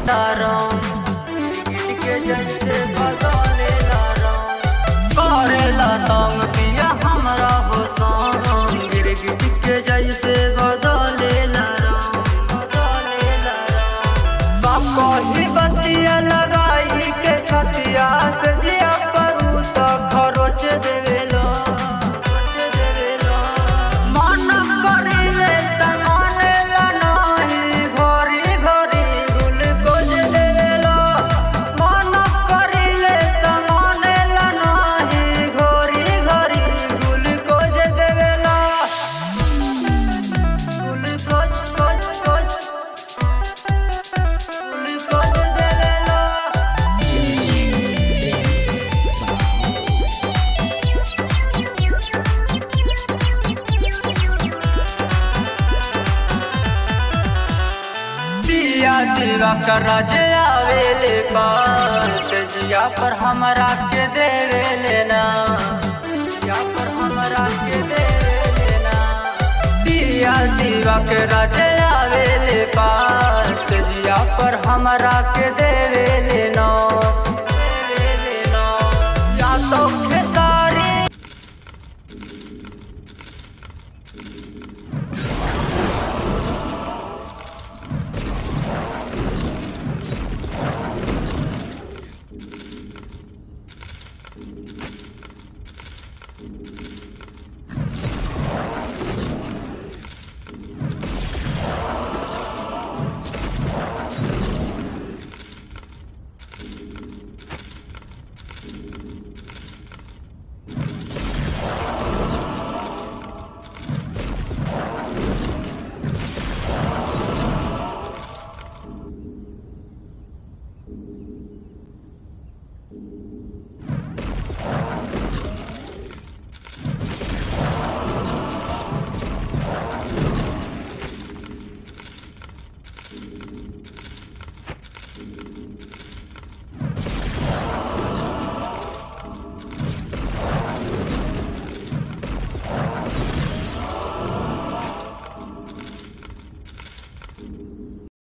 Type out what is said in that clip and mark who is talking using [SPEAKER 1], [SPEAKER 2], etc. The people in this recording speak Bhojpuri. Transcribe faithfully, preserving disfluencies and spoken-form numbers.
[SPEAKER 1] डारम गिरगिट के जैसे बदले लारम करेला तंग पिया हमरा हो संग गिरगिट के जैसे बदले लारम बदले लारम बाप ही बतिया लगाई के छतिया से जिया पर तो खरोच देवेला दिवा कर राजे आवेले पास जिया पर हमरा के देवे लेना जिया पर हमरा के देवे लेना दिया दिवा के राजे आवेले पास जिया पर हमरा के देवे लेना देवे लेना या तो खेसारी
[SPEAKER 2] You